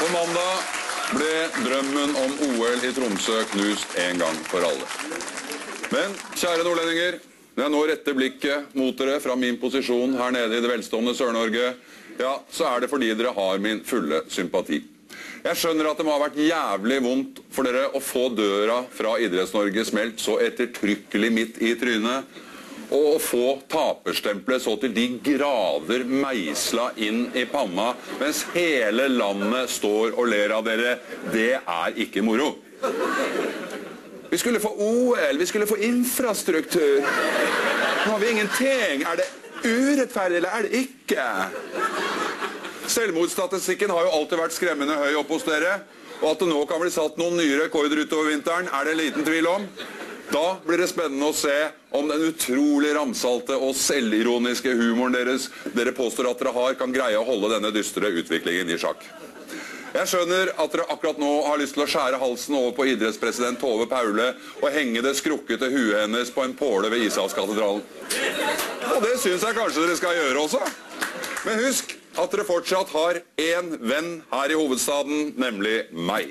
På mandag ble drømmen om OL i Tromsø knust en gang for alle. Men, kjære nordlendinger, når jeg nå retter blikket mot dere fra min posisjon her nede i det velstående Sør-Norge, ja, så er det fordi dere har min fulle sympati. Jeg skjønner at det må ha vært jævlig vondt for dere å få døra fra Idretts-Norge smelt så ettertrykkelig midt i trynet, og å få taperstempelet så til de grader meisla inn i panna, mens hele landet står og ler av dere. Det er ikke moro. Vi skulle få OL, vi skulle få infrastruktur. Nå har vi ingenting. Er det urettferdig, eller er det ikke? Selvmordsstatistikken har jo alltid vært skremmende høy opp hos dere, og at det nå kan bli satt noen nye rekorder utover vinteren, er det en liten tvil om. Da blir det spennende å se om den utrolig ramsalte og selvironiske humoren dere påstår at dere har, kan greie å holde denne dystre utviklingen i sjakk. Jeg skjønner at dere akkurat nå har lyst til å skjære halsen over på idrettspresident Tove Paule og henge det skrukkete huet hennes på en påle ved Ishavskatedralen. Og det synes jeg kanskje dere skal gjøre også. Men husk at dere fortsatt har en venn her i hovedstaden, nemlig meg.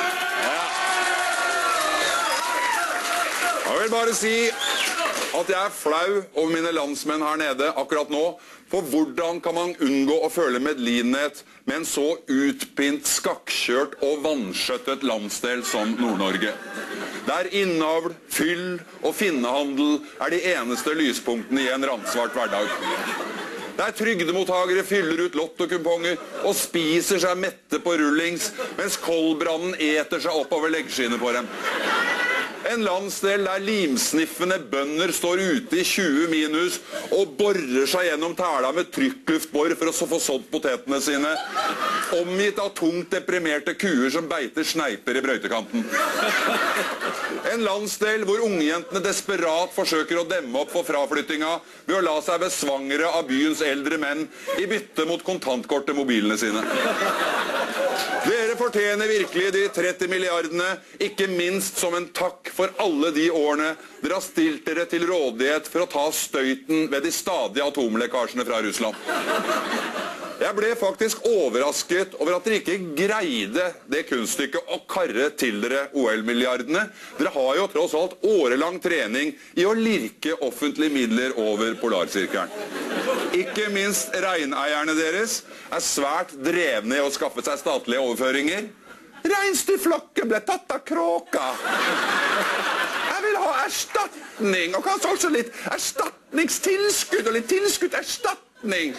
Jeg vil bare si at jeg er flau over mine landsmenn her nede akkurat nå, for hvordan kan man unngå å føle medlidenhet med en så utpint, skakkjørt og vanskjøttet landsdel som Nord-Norge? Der innavl, fyll og finnehandel er de eneste lyspunktene i en randsvart hverdag. Der trygdemottagere fyller ut lottokuponger og spiser seg mette på rullings, mens koldbrannen eter seg oppover leggskinnet på dem. En landsdel der limsniffende bønder står ute i 20 minus og borer seg gjennom tæla med trykkluftbor for å få sådd potetene sine, omgitt av tungt deprimerte kuer som beiter sneiper i brøytekanten. En landsdel hvor ungjentene desperat forsøker å demme opp for fraflyttinga ved å la seg besvangre av byens eldre menn i bytte mot kontantkort til mobilene sine. Dere fortjener virkelig de 30 milliardene, ikke minst som en takk for alle de årene dere har stilt dere til rådighet for å ta støyten ved de stadige atomlekkasjene fra Russland. Jeg ble faktisk overrasket over at dere ikke greide det kunststykket å karre til dere OL-milliardene. Dere har jo tross alt årelang trening i å lirke offentlige midler over polarsirkelen. Ikke minst reineierne deres er svært drevne i å skaffe seg statlige overføringer. Reinsdyrflokken ble tatt av kråka. Jeg vil ha erstatning, og kanskje også litt erstatningstilskudd og litt tilskuddserstatning.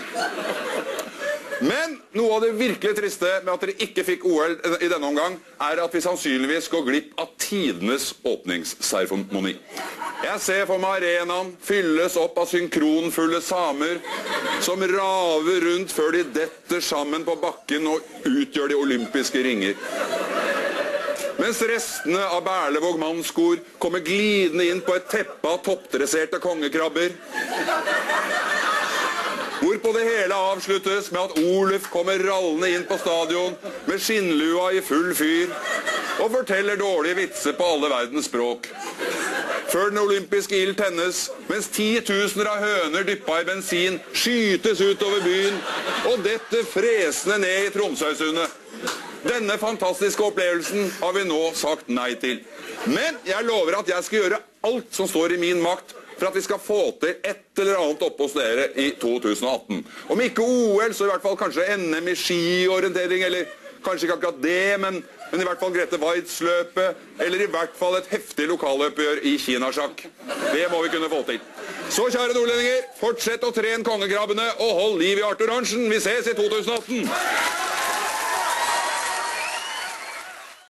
Men noe av det virkelig triste med at dere ikke fikk OL i denne omgang, er at vi sannsynligvis går glipp av tidenes åpningsseremoni. Jeg ser for meg arenaen fylles opp av synkronfulle samer som raver rundt før de detter sammen på bakken og utgjør de olympiske ringer. Mens restene av Berlevåg mannskor kommer glidende inn på et teppe av toppdresserte kongekrabber, hvorpå det hele avsluttes med at Oluf kommer rallende inn på stadion med skinnlua i full fyr og forteller dårlige vitser på alle verdens språk. Før den olympiske ild tennes, mens 10 000 av høner dyppet i bensin skytes utover byen og detter fresende ned i Tromsøysundet. Denne fantastiske opplevelsen har vi nå sagt nei til. Men jeg lover at jeg skal gjøre alt som står i min makt for at vi skal få til et eller annet oppe hos dere i 2018. Om ikke OL, så i hvert fall kanskje NM i skiorientering, eller kanskje ikke akkurat det, men i hvert fall Grete Waitz-løpet, eller i hvert fall et heftig lokaloppgjør i kinasjakk. Det må vi kunne få til. Så kjære nordlendinger, fortsett å trene kongekrabbene og hold liv i Arthur Arntzen. Vi ses i 2018!